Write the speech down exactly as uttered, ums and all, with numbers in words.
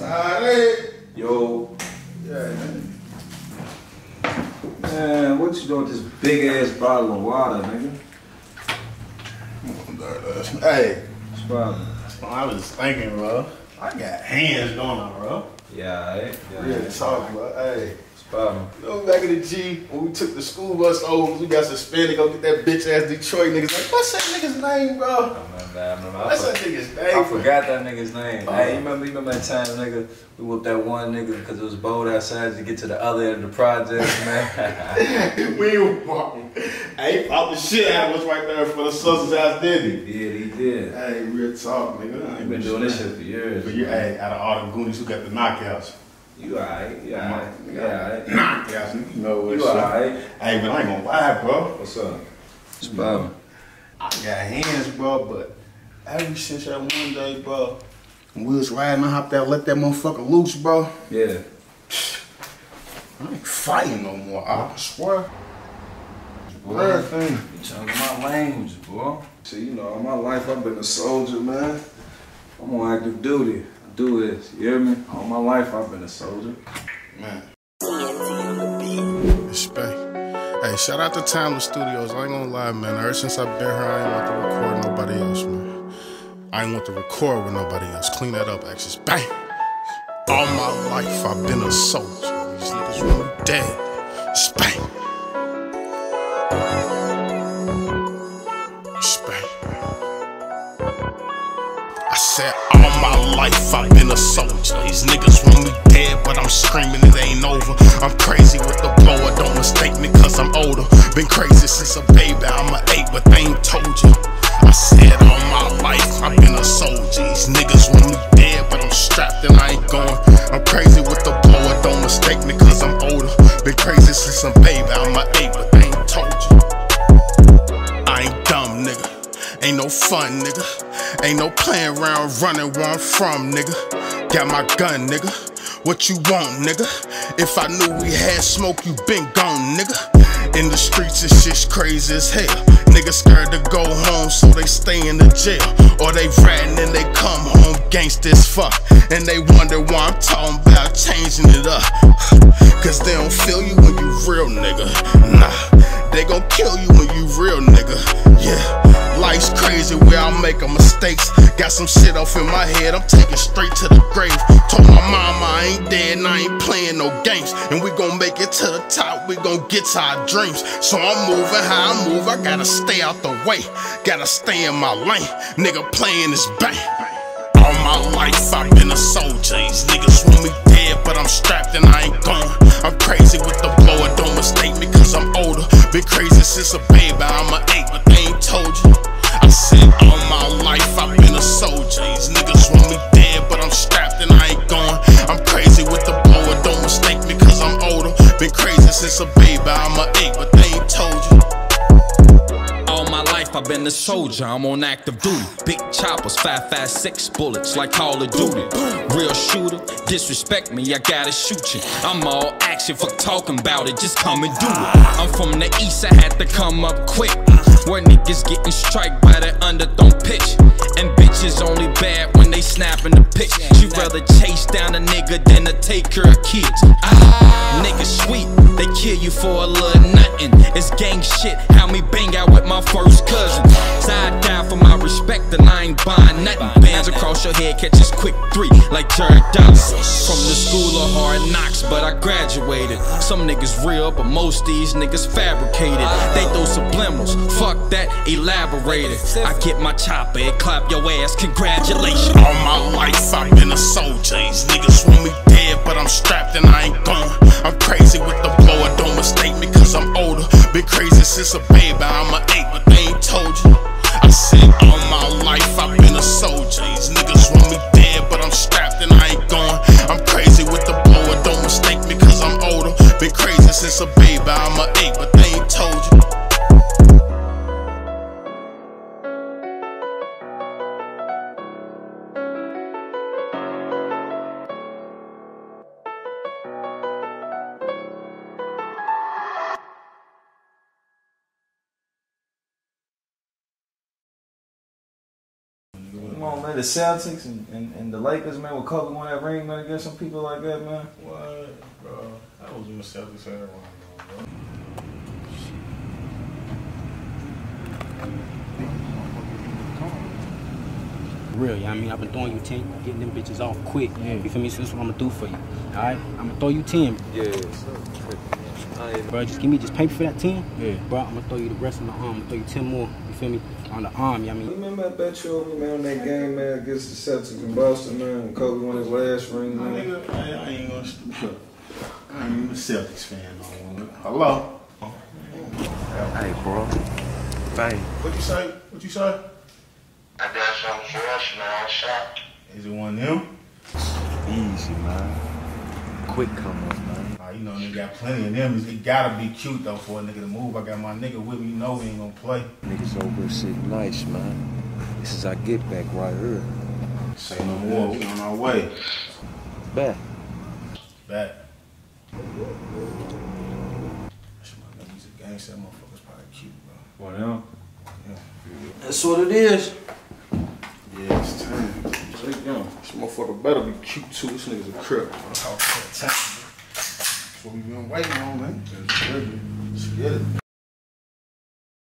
Alright. Yo. Yeah, man. Man, what you doing with this big ass bottle of water, nigga? Hey. What's problem? I was just thinking, bro. I got hands going on, bro. Yeah, alright. Yeah, Real yeah. talk, bro. Hey. What's problem? You know, back in the G, when we took the school bus over, we got suspended, go get that bitch ass Detroit niggas. Like, what's that nigga's name, bro? I remember, I remember. What's I that for- nigga's name? I forgot that nigga's name. Oh. Hey, you remember, you remember that time, nigga? We whooped that one nigga because it was bold outside to get to the other end of the project, man. We ain't walking. Hey, he popped the shit out of us right there for the sister's house, did He he? did, he did. Hey, real talk, nigga. I We've been doing this shit for years. But you, hey, out of all the Goonies who got the knockouts. You alright, you alright, you alright. Knockouts, nigga, you know what You shit. alright. Hey, but I ain't gonna lie, bro. What's up? What's problem? I got hands, bro, but ever since that one day, bro, when we was riding, I hopped out, let that motherfucker loose, bro. Yeah. I ain't fighting no more, I swear. Boy, Everything. you talking my language, boy. See, you know, all my life I've been a soldier, man. I'm on active duty. I do this, you hear me? All my life I've been a soldier. Man. Respect. Hey, shout out to Timeless Studios. I ain't gonna lie, man. Ever since I've been here, I ain't want to record nobody else, man. I ain't want to record with nobody else. Clean that up, Axis. Bang! All my life, I've been a soldier. These niggas want me dead. Spank. Respect. I said all my life I've been a soldier. These niggas want me dead, but I'm screaming it ain't over. I'm crazy with the blower, don't mistake me cause I'm older. Been crazy since a baby, I'm a eight, but they ain't told you. I said all my life I've been a soldier. These niggas want me dead, but I'm strapped and I ain't going. I'm crazy with the blower, don't mistake me cause I'm older. Been crazy since a baby, I'm a eight, but they ain't told you. I ain't dumb, nigga. Ain't no fun, nigga. Ain't no playing around running where I'm from, nigga. Got my gun, nigga. What you want, nigga? If I knew we had smoke, you been gone, nigga. In the streets, this shit's crazy as hell. Niggas scared to go home, so they stay in the jail. Or they ratting and they come home gangsta as fuck. And they wonder why I'm talking about changing it up. Cause they don't feel you when you real, nigga. Nah, they gon' kill you when you real, nigga. Yeah. Life's crazy where I'm making mistakes. Got some shit off in my head, I'm taking straight to the grave. Told my mama I ain't dead and I ain't playing no games. And we gon' make it to the top, we gon' get to our dreams. So I'm moving how I move, I gotta stay out the way. Gotta stay in my lane, nigga playing this bang. All my life I've been a soldier. These niggas want me dead, but I'm strapped and I ain't going. I'm crazy with the blower, don't mistake me cause I'm older. Been crazy since a baby, I'm a eight, but they ain't told you. I said all my life I've been a soldier. These niggas want me dead, but I'm strapped and I ain't going. I'm crazy with the blower, don't mistake me cause I'm older. Been crazy since a baby, I'm a eight, but they ain't told you. All my life I've been a soldier, I'm on active duty. Big choppers, five five six bullets like Call of Duty. Real shooter, disrespect me, I gotta shoot you. I'm all action, fuck talking about it, just come and do it. I'm from the east, I had to come up quick. Where niggas getting strike by that underthrown pitch. And bitches only bad when they snapping the pitch. She rather chase down a nigga than to take care of kids. Ah, niggas sweet, they kill you for a little nothing. It's gang shit, how me bang out with my first cousin. Side down for my respect and I ain't buying nothing. Bands across your head catches quick three like Jared Dawson. From the school of hard knocks, but I graduated. Some niggas real, but most these niggas fabricated. They throw subliminals, fuck that, elaborated. I get my chopper, it clap your ass, congratulations. All my life I've been a soldier. These niggas want me dead, but I'm strapped and I ain't going. I'm crazy with the blower, don't mistake me cause I'm older. Been crazy since a baby, I'm a eight, but they ain't told you. I said all my life I've been a soldier. These niggas want me dead, but I'm strapped and I ain't going. I'm crazy with the blower, don't mistake me cause I'm older. Been crazy since a baby, I'm a eight, but they ain't told you. man, the Celtics and, and, and the Lakers, man, with Kobe won that ring, man, against some people like that, man. What, bro? I was in the Celtics era, bro. Real, you know what I mean? I've been throwing you ten, getting them bitches off quick. Yeah. You feel me? So this is what I'm gonna do for you. Alright? I'm gonna throw you ten. Yeah, bro, just give me just paper for that ten. Yeah. Bro, I'm gonna throw you the rest of my arm. I'm gonna throw you ten more, you feel me? On the arm, you know what I mean? Remember I bet you over, man, on that game, man, against the Celtics in Boston, man, when Kobe won his last ring, man. Nigga, I, I ain't gonna stupid. I ain't even a Celtics fan no more. Hello? Hey, bro. Bang. What you say? What you say? I got something for us, man. Shot. Is it one of them? Easy, man. Quick come up, man. Uh, you know, they got plenty of them. It gotta be cute, though, for a nigga to move. I got my nigga with me. You know he ain't gonna play. Niggas over here sitting nice, man. This is our get back right here. Say no more. We on our way. Back. Back. That's my nigga. He's a gangster. That motherfucker's probably cute, bro. One of them? Yeah. That's what it is. Yeah, it's time. Take them. This motherfucker better be cute, too. This nigga's a crip. That's what we been waiting on, man. Let's get it.